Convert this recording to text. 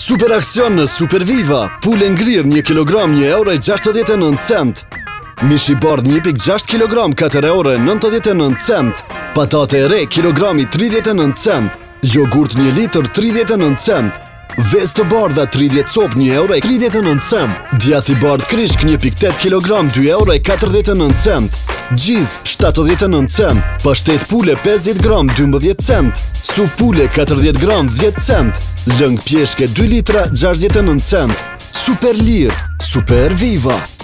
Super aksion në Super Viva. Pule ngrirë 1 kg €1,69 cent. Mishi bardh 1,6 kg 4,99 cent. Patate e re kilogrami 39 cent. Jogurt 1 litër 39 cent. Vezë të bardha 30 cop €1,39 cent. Djath i bardh krishk 1,8 kg €2,49 cent. Gjiz 79 cent. Pashtet pule 50 gram 12 cent. Sup pule 40 gram 10 cent. Lëng pjeshke 2 litra 69 cent. Super lirë, Super Viva.